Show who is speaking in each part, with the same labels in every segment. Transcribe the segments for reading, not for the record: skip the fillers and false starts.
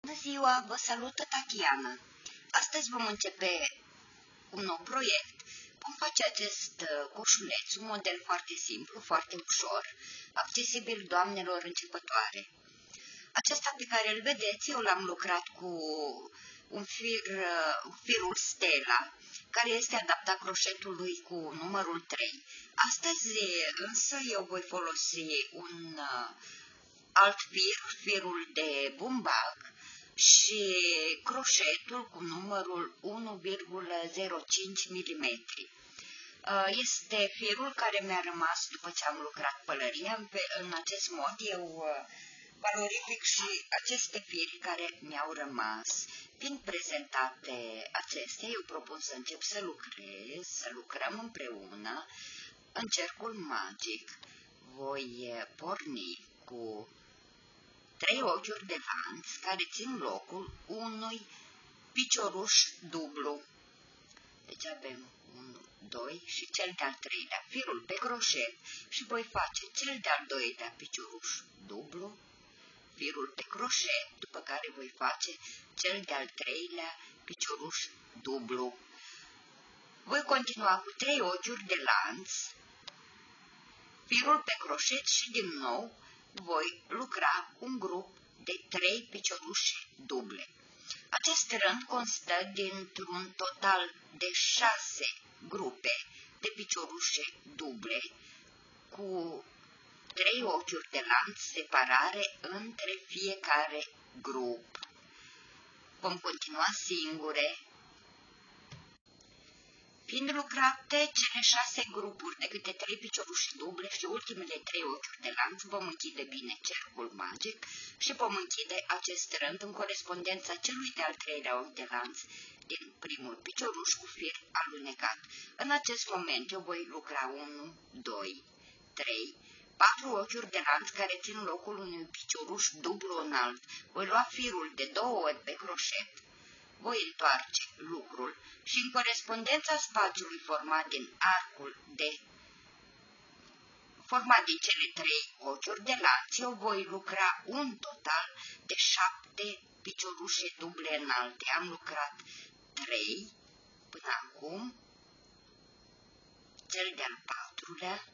Speaker 1: Bună ziua, vă salută Tatiana. Astăzi vom începe un nou proiect. Vom face acest coșuleț, un model foarte simplu, foarte ușor, accesibil doamnelor începătoare. Acesta pe care îl vedeți, eu l-am lucrat cu firul Stella, care este adaptat croșetului cu numărul 3. Astăzi însă eu voi folosi un alt firul de bumbac, și croșetul cu numărul 1,05 mm. Este firul care mi-a rămas după ce am lucrat pălăria. În acest mod eu valorific și aceste firi care mi-au rămas. Fiind prezentate acestea, eu propun să încep să lucrez, să lucrăm împreună în cercul magic. Voi porni cu 3 ochiuri de lanț care țin locul unui picioruș dublu. Deci avem 1, 2 și cel de-al treilea firul pe croșet și voi face cel de-al doilea picioruș dublu, firul pe croșet, după care voi face cel de-al treilea picioruș dublu. Voi continua cu 3 ochiuri de lanț, firul pe croșet și din nou voi lucra un grup de 3 piciorușe duble. Acest rând constă dintr-un total de 6 grupe de piciorușe duble cu 3 ochiuri de lanț separare între fiecare grup. Vom continua singure. Fiind lucrate cele 6 grupuri de câte 3 picioruși duble și ultimele 3 ochiuri de lanț, vom închide bine cercul magic și vom închide acest rând în corespondența celui de-al treilea ochi de lanț din primul picioruș cu fir alunecat. În acest moment eu voi lucra 1, 2, 3, 4 ochiuri de lanț care țin locul unui picioruș dublu înalt. Voi lua firul de 2 ori pe croșet, voi întoarce lucrul și în corespondența spațiului format din cele 3 ochiuri de lanț, eu voi lucra un total de 7 piciorușe duble înalte. Am lucrat 3 până acum, cel de-al 4-lea,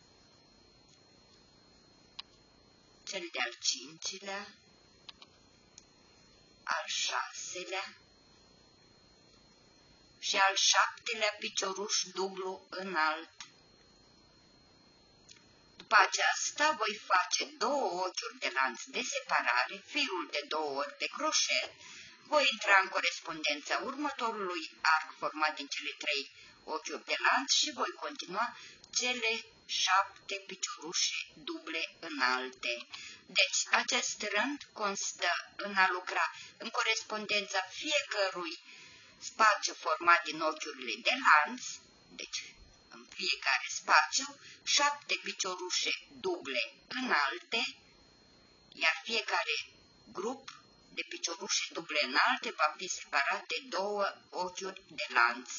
Speaker 1: cel de-al 5-lea, al 6-lea, și al 7-lea picioruș dublu înalt. După aceasta voi face 2 ochiuri de lanț de separare, firul de 2 ori pe croșet, voi intra în corespondența următorului arc format din cele 3 ochiuri de lanț și voi continua cele 7 piciorușe duble înalte. Deci, acest rând constă în a lucra în corespondența fiecărui spațiu format din ochiurile de lanț, deci în fiecare spațiu 7 piciorușe duble înalte, iar fiecare grup de piciorușe duble înalte va fi separat de 2 ochiuri de lanț.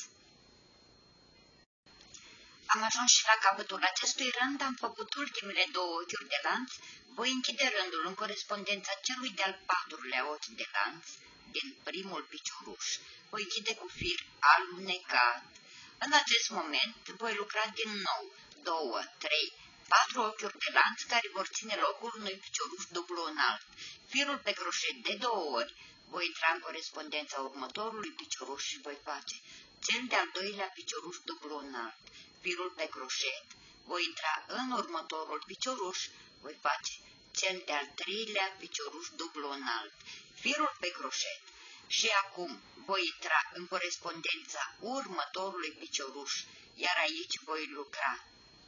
Speaker 1: Am ajuns și la capătul acestui rând, am făcut ultimele 2 ochiuri de lanț, voi închide rândul în corespondența celui de-al 4-lea ochi de lanț din primul picioruș. Voi închide cu fir alunecat. În acest moment voi lucra din nou 2, 3, 4 ochiuri de lanț care vor ține locul unui picioruș dublu înalt. Firul pe croșet de 2 ori voi intra în corespondența următorului picioruș și voi face cel de-al doilea picioruș dublu înalt. Firul pe croșet voi intra în următorul picioruș, voi face cel de-al treilea picioruș dublu înalt. Firul pe croșet și acum voi intra în corespondența următorului picioruș, iar aici voi lucra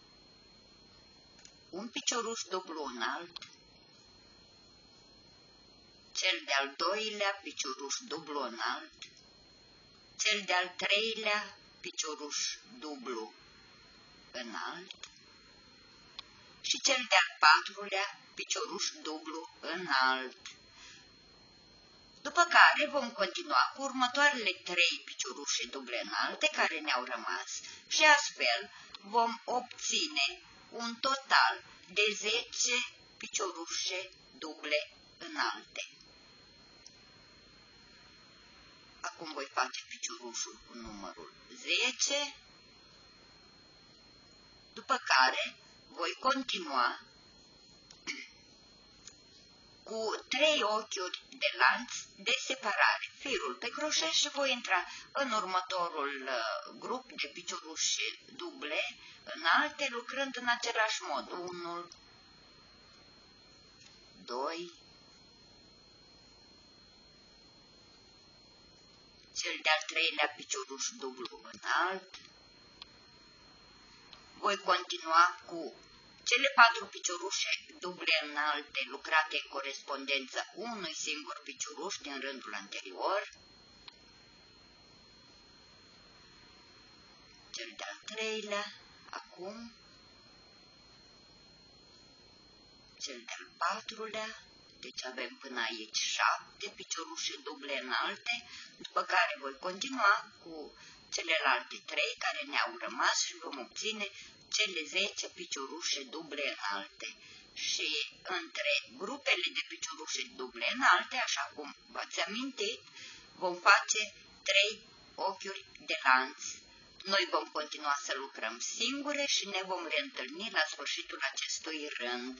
Speaker 1: un picioruș dublu înalt, cel de-al doilea picioruș dublu înalt, cel de-al treilea picioruș dublu înalt și cel de-al 4-lea picioruș dublu înalt. După care vom continua cu următoarele 3 piciorușe duble înalte care ne-au rămas și astfel vom obține un total de 10 piciorușe duble înalte. Acum voi face piciorușul cu numărul 10, după care voi continua cu 3 ochiuri de lanț de separare, firul pe croșet și voi intra în următorul grup de piciorușe duble înalte, lucrând în același mod. 1, 2, cel de-al treilea picioruș dublu înalt. Voi continua cu cele 4 piciorușe duble înalte lucrate în corespondență unui singur picioruș din rândul anterior. Cel de-al treilea, acum, cel de-al patrulea, deci avem până aici 7 piciorușe duble înalte, după care voi continua cu celelalte 3 care ne-au rămas și vom obține cele 10 piciorușe duble înalte. Și între grupele de piciorușe duble înalte, așa cum v-ați amintit, vom face 3 ochiuri de lanț. Noi vom continua să lucrăm singure și ne vom reîntâlni la sfârșitul acestui rând.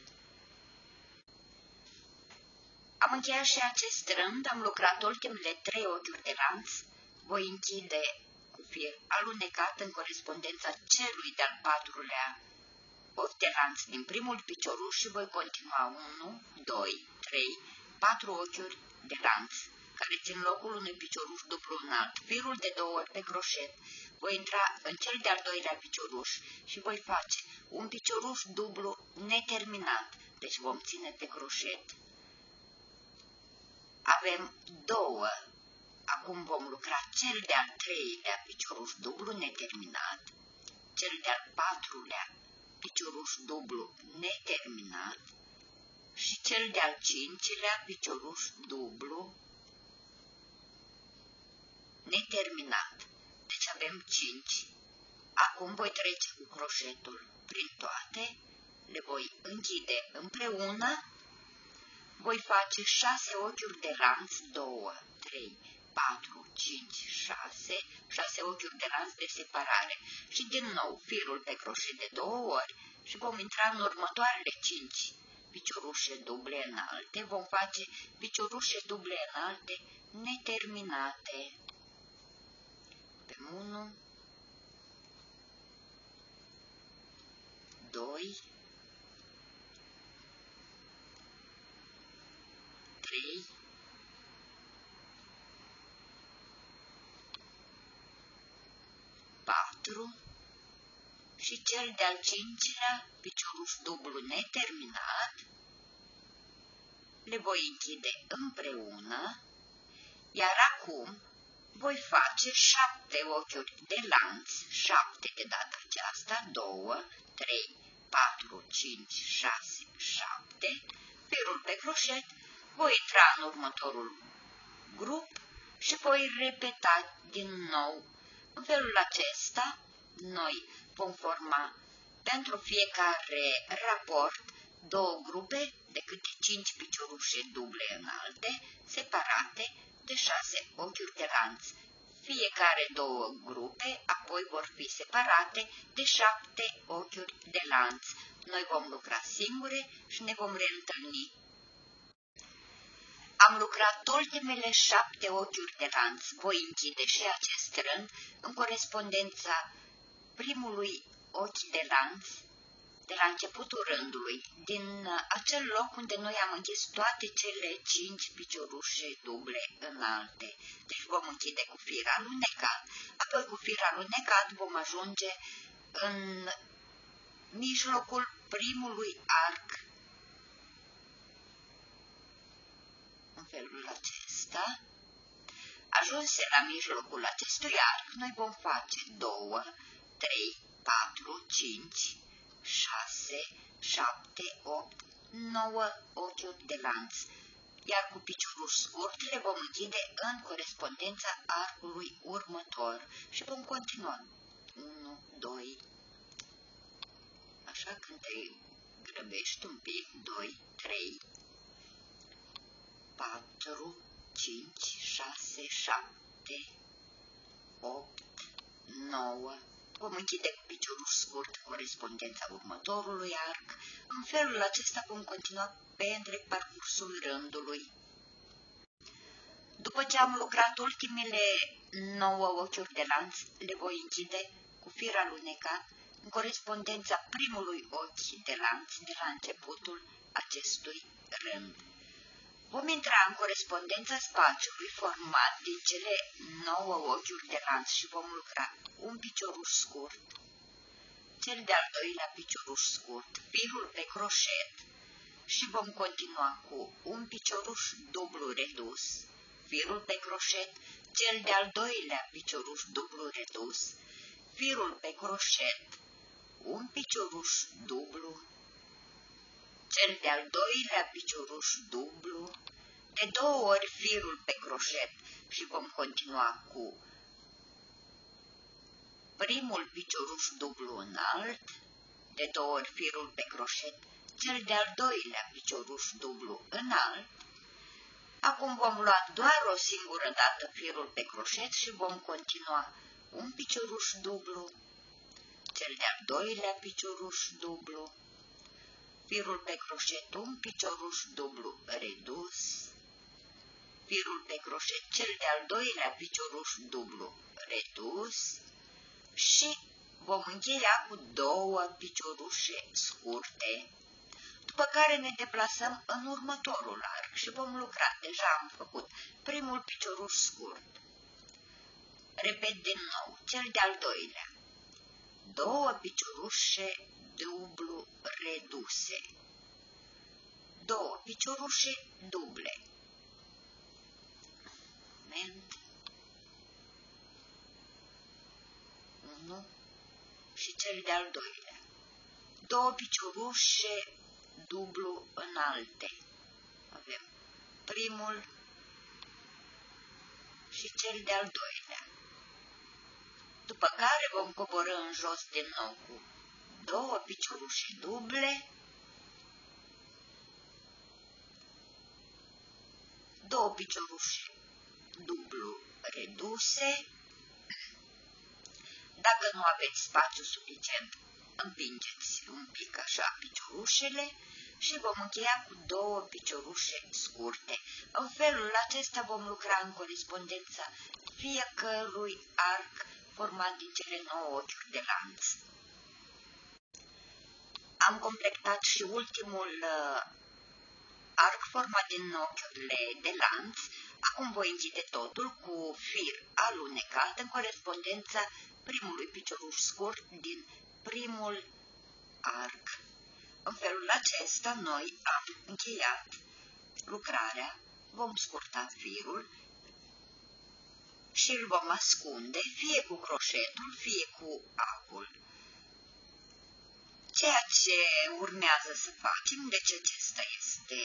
Speaker 1: Am încheiat și acest rând, am lucrat ultimele 3 ochiuri de lanț, voi închide cu fir alunecat în corespondența celui de-al patrulea ochi de lanț din primul picioruș și voi continua 1, 2, 3, 4 ochiuri de lanț, care țin locul unui picioruș dublu înalt, firul de 2 ori pe croșet. Voi intra în cel de-al doilea picioruș și voi face un picioruș dublu neterminat, deci vom ține pe croșet. Avem 2. Acum vom lucra cel de-al treilea picioruș dublu neterminat, cel de-al patrulea picioruș dublu neterminat și cel de-al cincilea picioruș dublu neterminat. Deci avem 5. Acum voi trece cu croșetul prin toate, le voi închide împreună, voi face 6 ochiuri de lanț, 2, 3, 4, 5, 6 ochiuri de lanț de separare și din nou firul pe croșet de 2 ori și vom intra în următoarele 5 piciorușe duble înalte, vom face piciorușe duble înalte neterminate. Pe 1, 2, 3, 4 și cel de-al cincilea picioruș dublu neterminat, le voi închide împreună, iar acum voi face 7 ochiuri de lanț, 7 de data aceasta, 2, 3, 4, 5, 6, 7, firul pe croșet, voi intra în următorul grup și voi repeta din nou. În felul acesta, noi vom forma pentru fiecare raport 2 grupe de câte 5 piciorușe duble înalte, separate de 6 ochiuri de lanț. Fiecare 2 grupe apoi vor fi separate de 7 ochiuri de lanț. Noi vom lucra singure și ne vom reîntâlni. Am lucrat ultimele 7 ochiuri de lanț. Voi închide și acest rând în corespondența primului ochi de lanț de la începutul rândului, din acel loc unde noi am închis toate cele 5 piciorușe duble înalte. Deci vom închide cu fir alunecat, apoi cu fir alunecat vom ajunge în mijlocul primului arc. În felul acesta, ajunse la mijlocul acestui arc, noi vom face 2, 3, 4, 5, 6, 7, 8, 9 ochiuri de lanț, iar cu piciorul scurt le vom închide în corespondența arcului următor și vom continua. 1, 2, așa când te grăbești un pic, 2, 3, 4, 5, 6, 7. 7, 8, 9. Vom închide cu piciorul scurt corespondența următorului arc. În felul acesta vom continua pe întreg parcursul rândului. După ce am lucrat ultimele 9 ochiuri de lanț, le voi închide cu fir alunecat în corespondența primului ochi de lanț de la începutul acestui rând. Vom intra în corespondența spațiului format din cele 9 ochiuri de lanț și vom lucra un piciorul scurt, cel de-al doilea piciorul scurt, firul pe croșet și vom continua cu un picioruș dublu redus, firul pe croșet, cel de-al doilea picioruș dublu redus, firul pe croșet, un picioruș dublu, cel de-al doilea picioruș dublu, de 2 ori firul pe croșet și vom continua cu primul picioruș dublu înalt, de 2 ori firul pe croșet, cel de-al doilea picioruș dublu înalt. Acum vom lua doar o singură dată firul pe croșet și vom continua un picioruș dublu, cel de-al doilea picioruș dublu, firul pe croșet, un picioruș dublu redus, firul pe croșet, cel de-al doilea picioruș dublu redus și vom încheia cu 2 piciorușe scurte, după care ne deplasăm în următorul arc și vom lucra. Deja am făcut primul picioruș scurt. Repet din nou, cel de-al doilea. 2 piciorușe dublu reduse. 2 piciorușe duble. Moment. 1 și cel de-al doilea. 2 piciorușe dublu înalte. Avem primul și cel de-al doilea. După care vom coborî în jos din nou cu 2 piciorușe duble, 2 piciorușe dublu reduse. Dacă nu aveți spațiu suficient, împingeți un pic așa piciorușele și vom încheia cu 2 piciorușe scurte. În felul acesta vom lucra în corespondența fiecărui arc format din cele 9 ochiuri de lanț. Am completat și ultimul arc format din ochiurile de lanț. Acum voi închide totul cu fir alunecat în corespondența primului picioruș scurt din primul arc. În felul acesta noi am încheiat lucrarea, vom scurta firul și îl vom ascunde fie cu croșetul, fie cu acul. Ceea ce urmează să facem, deci acesta este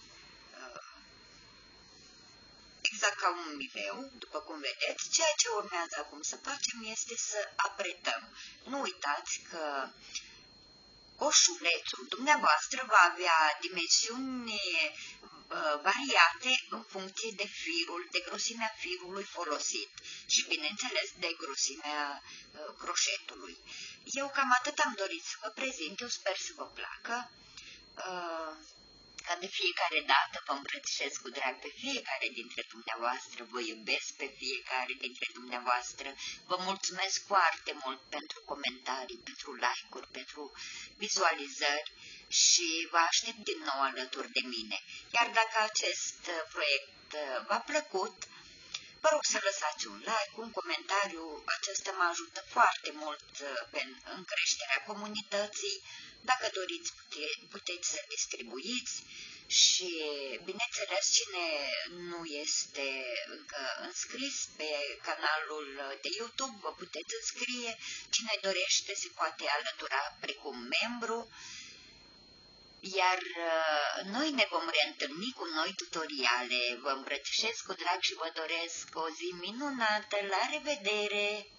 Speaker 1: exact ca un mileu, după cum vedeți, ceea ce urmează acum să facem este să apretăm. Nu uitați că coșulețul dumneavoastră va avea dimensiuni variate în funcție de firul, de grosimea firului folosit și, bineînțeles, de grosimea croșetului. Eu cam atât am dorit să vă prezint, eu sper să vă placă. Ca de fiecare dată vă îmbrățișez cu drag pe fiecare dintre dumneavoastră, vă iubesc pe fiecare dintre dumneavoastră, vă mulțumesc foarte mult pentru comentarii, pentru like-uri, pentru vizualizări și vă aștept din nou alături de mine. Iar dacă acest proiect v-a plăcut, vă rog să lăsați un like, un comentariu, acesta mă ajută foarte mult în creșterea comunității. Dacă doriți, puteți să distribuiți și, bineînțeles, cine nu este încă înscris pe canalul de YouTube, vă puteți înscrie. Cine dorește se poate alătura precum membru. Iar noi ne vom reîntâlni cu noi tutoriale. Vă îmbrățișez cu drag și vă doresc o zi minunată. La revedere!